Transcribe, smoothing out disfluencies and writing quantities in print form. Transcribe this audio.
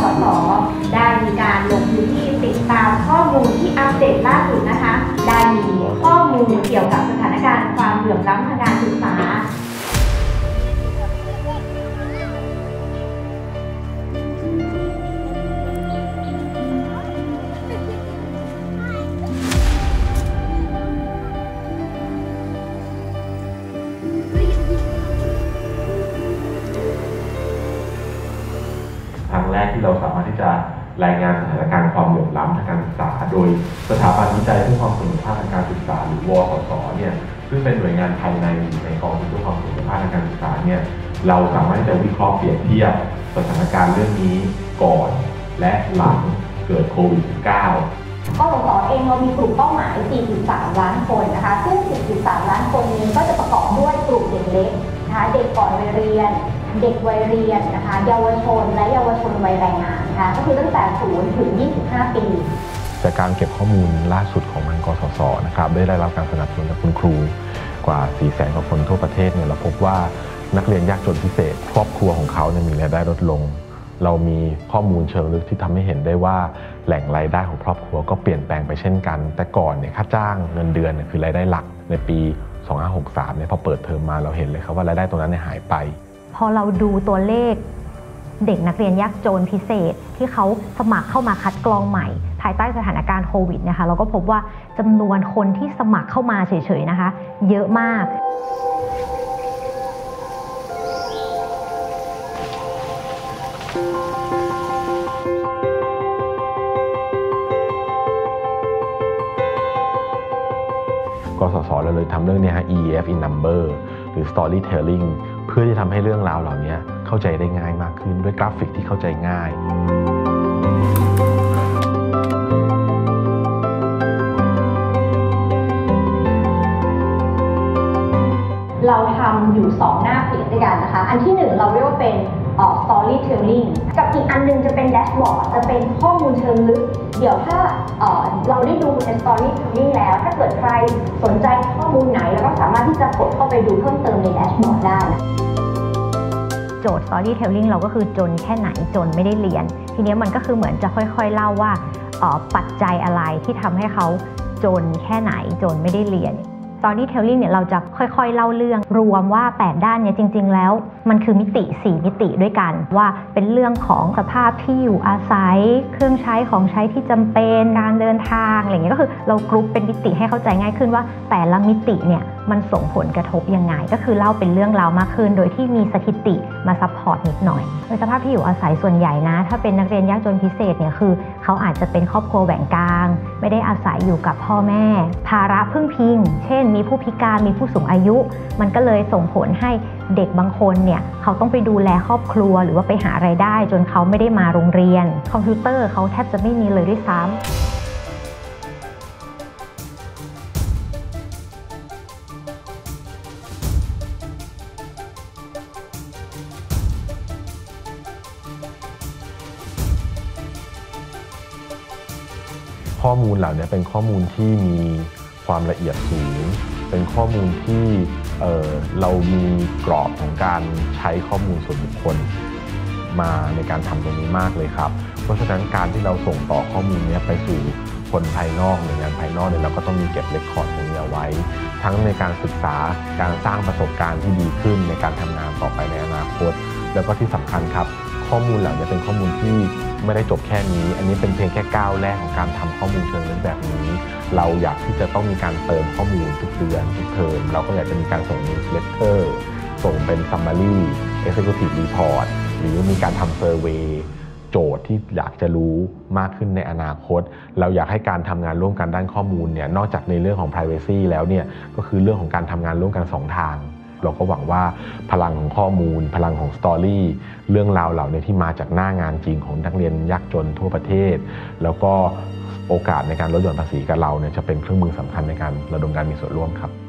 สได้มีการลงพื้นที่ติดตามข้อมูลที่อัปเดตล่าสุดนะคะได้มีข้อมูลเกี่ยวกับสถานการณ์ความเหลื่อมล้ำทางการศึกษาครั้งแรกที่เราสามารถที่จะรายงานสถานการณ์ความเหลื่อมล้ำทางการศึกษาโดยสถาบันวิจัยเพื่อความเสมอภาคทางการศึกษาหรือวสศเนี่ยซึ่งเป็นหน่วยงานภายในกองทุนเพื่อความเสมอภาคทางการศึกษาเนี่ยเราสามารถที่จะวิเคราะห์เปรียบเทียบสถานการณ์เรื่องนี้ก่อนและหลังเกิดโควิด -19 กสศเองเรามีกลุ่มเป้าหมาย 4.3 ล้านคนนะคะซึ่ง 4.3 ล้านคนนี้ก็จะประกอบด้วยกลุ่มเด็กเล็กนะคะเด็กก่อนวัยเรียนเด็กวัยเรียนนะคะเยาวชนและเยาวชนวัยแรงงานนะคะก็คือตั้งแต่ 0 ถึง 25 ปีจากการเก็บข้อมูลล่าสุดของทางกสศนะครับได้รับการสนับสนุนจากคุณครูกว่า 400,000 กว่าคนทั่วประเทศเนี่ยเราพบว่านักเรียนยากจนพิเศษครอบครัวของเขาเนี่ยมีรายได้ลดลงเรามีข้อมูลเชิงลึกที่ทำให้เห็นได้ว่าแหล่งรายได้ของครอบครัวก็เปลี่ยนแปลงไปเช่นกันแต่ก่อนเนี่ยค่าจ้างเงินเดือนเนี่ยคือรายได้หลักในปี2563เนี่ยพอเปิดเทอมมาเราเห็นเลยครับว่ารายได้ตรงนั้นเนี่ยหายไปพอเราดูตัวเลขเด็กนักเรียนยากจนพิเศษที่เขาสมัครเข้ามาคัดกรองใหม่ภายใต้สถานการณ์โควิดนะคะเราก็พบว่าจำนวนคนที่สมัครเข้ามาเฉยๆนะคะเยอะมากกสศเราเลยทำเรื่องนี้ฮะ EF in number หรือ storytelling เพื่อที่ทำให้เรื่องราวเหล่านี้เข้าใจได้ง่ายมากขึ้นด้วยกราฟิกที่เข้าใจง่ายเราทำอยู่2หน้าเพจด้วยกันนะคะอันที่1เราเรียกว่าเป็นstorytelling กับอีกอันนึงจะเป็นแดชบอร์ดจะเป็นข้อมูลเชิงลึกเดี๋ยวถ้าเราได้ดูใน storytelling แล้วถ้าเกิดใครสนใจข้อมูลไหนเราก็สามารถที่จะกดเข้าไปดูเพิ่มเติมในแดชบอร์ดได้นะโจทย์ storytelling เราก็คือจนแค่ไหนจนไม่ได้เรียนทีนี้มันก็คือเหมือนจะค่อยๆเล่าว่าปัจจัยอะไรที่ทำให้เขาจนแค่ไหนจนไม่ได้เรียนStorytelling เนี่ยเราจะค่อยๆเล่าเรื่องรวมว่า8ด้านเนี่ยจริงๆแล้วมันคือมิติ4มิติด้วยกันว่าเป็นเรื่องของสภาพที่อยู่อาศัยเครื่องใช้ของใช้ที่จำเป็นการเดินทางอะไรเงี้ยก็คือเรากรุ๊ปเป็นมิติให้เข้าใจง่ายขึ้นว่าแต่ละมิติเนี่ยมันส่งผลกระทบยังไงก็คือเล่าเป็นเรื่องราวมากขึ้นโดยที่มีสถิติมาซัพพอร์ตนิดหน่อยโดยสภาพที่อยู่อาศัยส่วนใหญ่นะถ้าเป็นนักเรียนยากจนพิเศษเนี่ยคือเขาอาจจะเป็นครอบครัวแบ่งกลางไม่ได้อาศัยอยู่กับพ่อแม่ภาระพึ่งพิงเช่นมีผู้พิการมีผู้สูงอายุมันก็เลยส่งผลให้เด็กบางคนเนี่ยเขาต้องไปดูแลครอบครัวหรือว่าไปหารายได้จนเขาไม่ได้มาโรงเรียนคอมพิวเตอร์เขาแทบจะไม่มีเลยด้วยซ้ำข้อมูลเหล่านี้เป็นข้อมูลที่มีความละเอียดสูงเป็นข้อมูลที่เรามีกรอบของการใช้ข้อมูลส่วนบุคคลมาในการทำตรงนี้มากเลยครับเพราะฉะนั้นการที่เราส่งต่อข้อมูลนี้ไปสู่คนภายนอกหน่วยงานภายนอกเนี่ยเราก็ต้องมีเก็บเรคคอร์ดตรงนี้เอาไว้ทั้งในการศึกษาการสร้างประสบการณ์ที่ดีขึ้นในการทำงานต่อไปในอนาคตแล้วก็ที่สำคัญครับข้อมูลเหล่านี้เป็นข้อมูลที่ไม่ได้จบแค่นี้อันนี้เป็นเพียงแค่ก้าวแรกของการทำข้อมูลเชิงลึกแบบนี้เราอยากที่จะต้องมีการเติมข้อมูลทุกเดือนทุกเทอมเราก็อยากจะมีการส่ง newsletter ส่งเป็น summary executive report หรือมีการทำ survey โจทย์ที่อยากจะรู้มากขึ้นในอนาคตเราอยากให้การทำงานร่วมกันด้านข้อมูลเนี่ยนอกจากในเรื่องของ privacy แล้วเนี่ยก็คือเรื่องของการทำงานร่วมกัน2 ทางเราก็หวังว่าพลังของข้อมูลพลังของสตอรี่เรื่องราวเหล่านี้ที่มาจากหน้างานจริงของนักเรียนยากจนทั่วประเทศแล้วก็โอกาสในการลดหย่อนภาษีกับเราเนี่ยจะเป็นเครื่องมือสำคัญในการระดมการมีส่วนร่วมครับ